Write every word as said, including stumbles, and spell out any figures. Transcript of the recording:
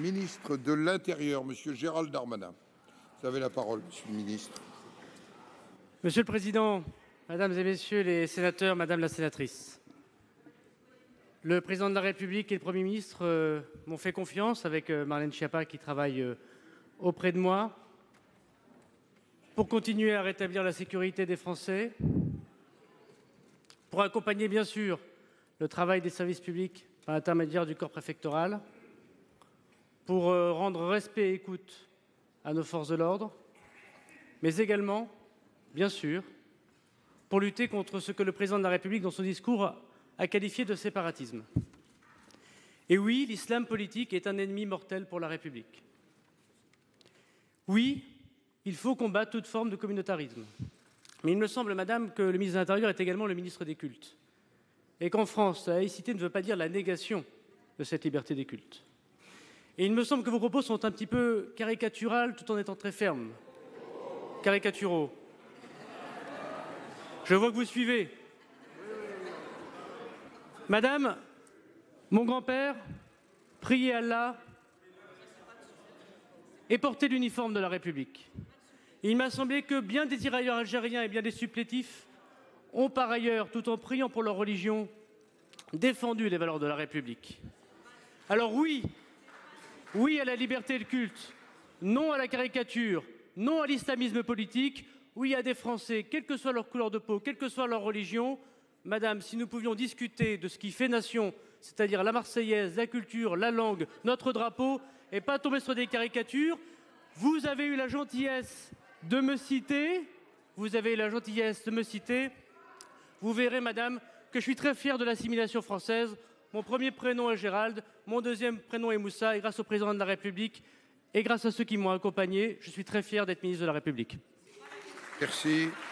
ministre de l'Intérieur, Monsieur Gérald Darmanin. Vous avez la parole, Monsieur le ministre. Monsieur le Président, Mesdames et Messieurs les sénateurs, Madame la sénatrice, le Président de la République et le Premier ministre euh, m'ont fait confiance avec euh, Marlène Schiappa qui travaille euh, auprès de moi pour continuer à rétablir la sécurité des Français, pour accompagner bien sûr le travail des services publics par l'intermédiaire du corps préfectoral, pour euh, rendre respect et écoute à nos forces de l'ordre, mais également, bien sûr, pour lutter contre ce que le Président de la République, dans son discours, a qualifié de séparatisme. Et oui, l'islam politique est un ennemi mortel pour la République. Oui, il faut combattre toute forme de communautarisme. Mais il me semble, Madame, que le ministre de l'Intérieur est également le ministre des cultes. Et qu'en France, la laïcité ne veut pas dire la négation de cette liberté des cultes. Et il me semble que vos propos sont un petit peu caricaturaux tout en étant très fermes. Caricaturaux. Je vois que vous suivez. Madame, mon grand-père priait Allah et portait l'uniforme de la République. Il m'a semblé que bien des tirailleurs algériens et bien des supplétifs ont par ailleurs, tout en priant pour leur religion, défendu les valeurs de la République. Alors oui, oui à la liberté de culte, non à la caricature, non à l'islamisme politique, oui à des Français, quelle que soit leur couleur de peau, quelle que soit leur religion. Madame, si nous pouvions discuter de ce qui fait nation, c'est-à-dire la Marseillaise, la culture, la langue, notre drapeau, et pas tomber sur des caricatures, vous avez eu la gentillesse de me citer, vous avez eu la gentillesse de me citer, vous verrez, Madame, que je suis très fier de l'assimilation française. Mon premier prénom est Gérald, mon deuxième prénom est Moussa, et grâce au Président de la République, et grâce à ceux qui m'ont accompagné, je suis très fier d'être ministre de la République. Merci.